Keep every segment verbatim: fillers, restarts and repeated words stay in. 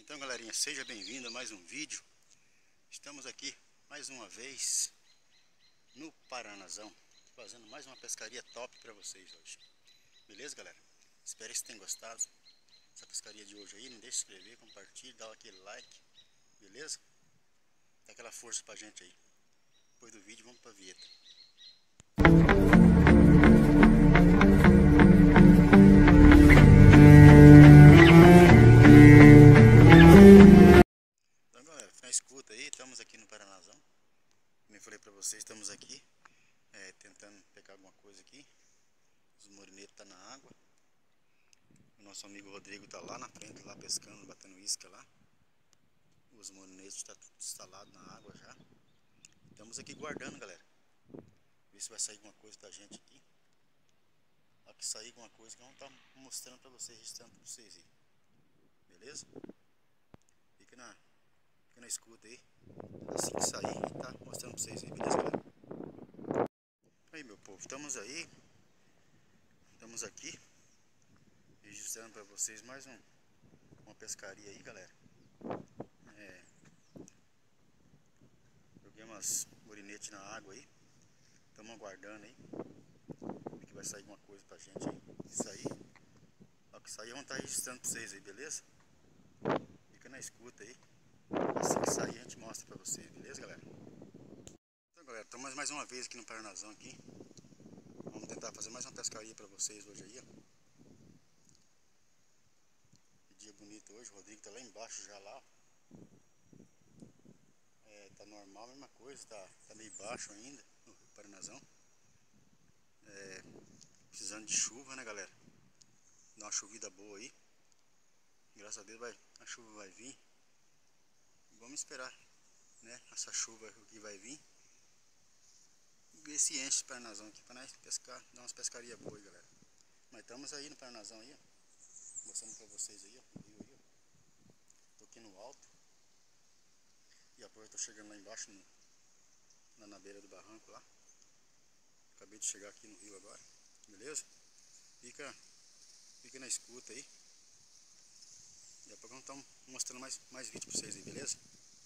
Então, galerinha, seja bem-vindo a mais um vídeo. Estamos aqui mais uma vez no Paranazão, fazendo mais uma pescaria top para vocês hoje. Beleza, galera? Espero que vocês tenham gostado dessa pescaria de hoje aí. Não deixe de se inscrever, compartilhe, dá aquele like, beleza? Dá aquela força pra gente aí. Depois do vídeo, vamos pra vinheta. Escuta aí, estamos aqui no Paranazão. Como eu falei pra vocês, estamos aqui é, tentando pegar alguma coisa aqui. Os morinetos estão tá na água. O nosso amigo Rodrigo tá lá na frente, lá pescando, batendo isca lá. Os morinetos estão tá tudo instalado na água já. Estamos aqui guardando, galera. Ver se vai sair alguma coisa da gente aqui. Lá que sair alguma coisa que vamos estar tá mostrando pra vocês, registrando pra vocês aí. Beleza? Fica na Fica na escuta aí, assim que sair, tá mostrando pra vocês aí, beleza, galera? Aí, meu povo, estamos aí, estamos aqui, registrando pra vocês mais um, uma pescaria aí, galera. É, joguei umas morinetes na água aí, estamos aguardando aí, que vai sair alguma coisa pra gente aí. Se sair, ó, que sair, vamos estar registrando pra vocês aí, beleza? Fica na escuta aí. Assim que sair a gente mostra pra vocês, beleza, galera? Então, galera, estamos mais uma vez aqui no Paranazão aqui. Vamos tentar fazer mais uma pescaria pra vocês hoje aí, ó. Que dia bonito hoje, o Rodrigo tá lá embaixo já lá, ó. É, tá normal, a mesma coisa, tá, tá meio baixo ainda no Paranazão. É, precisando de chuva, né, galera? Dá uma chovida boa aí. Graças a Deus vai, a chuva vai vir. Vamos esperar, né, essa chuva que vai vir. Ver se enche o Paranazão aqui pra nós pescar, dar umas pescarias boas aí, galera. Mas estamos aí no Paranazão aí, ó. Mostrando pra vocês aí, ó, o rio aí, ó. Tô aqui no alto. E agora eu tô chegando lá embaixo, no, lá na beira do barranco lá. Acabei de chegar aqui no rio agora, beleza? Fica, fica na escuta aí. E a pouco nós estamos mostrando mais, mais vídeos pra vocês aí, beleza?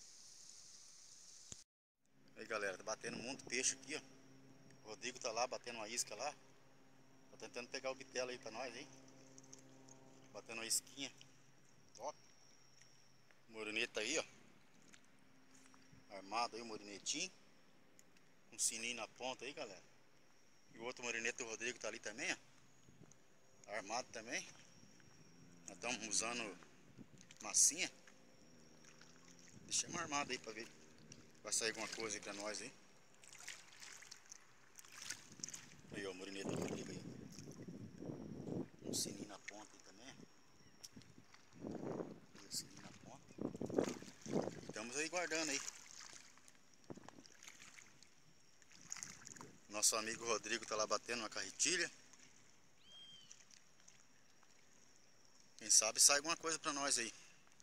Aí, galera, tá batendo muito peixe aqui, ó. O Rodrigo tá lá batendo uma isca lá. Tá tentando pegar o bitelo aí pra nós aí. Batendo uma isquinha. Top. O morinete tá aí, ó. Armado aí o morinetinho. Com um sininho na ponta aí, galera. E o outro morinete do Rodrigo tá ali também, ó. Armado também. Nós estamos usando massinha. Deixamos armado aí pra ver. Vai sair alguma coisa aí pra nós aí. Aí, ó, o morinete do Rodrigo aí. Um sininho na ponta aí também. Um sininho na ponta. E estamos aí guardando aí. Nosso amigo Rodrigo tá lá batendo uma carretilha. Quem sabe sai alguma coisa pra nós aí.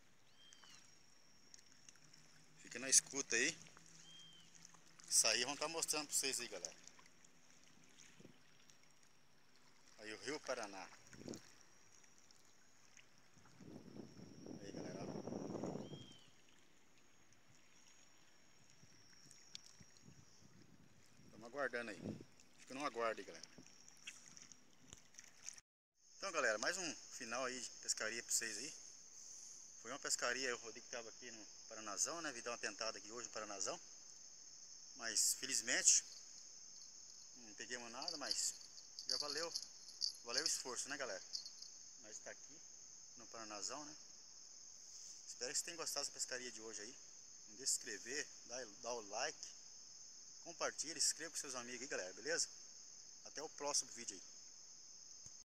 Fica na escuta aí. Isso aí vamos estar mostrando pra vocês aí, galera. Aí o Rio Paraná. Aí, galera. Estamos aguardando aí. Fica no aguardo aí, galera. Então, galera, mais um final aí de pescaria pra vocês aí. Foi uma pescaria, o Rodrigo estava aqui no Paranazão, né? Vim dar uma tentada aqui hoje no Paranazão. Mas, felizmente, não peguemos nada, mas já valeu. Valeu o esforço, né, galera? Nós está aqui no Paranazão, né? Espero que vocês tenham gostado dessa pescaria de hoje aí. Não deixe de se inscrever, dá, dá o like, compartilha, se inscreva com seus amigos aí, galera, beleza? Até o próximo vídeo aí.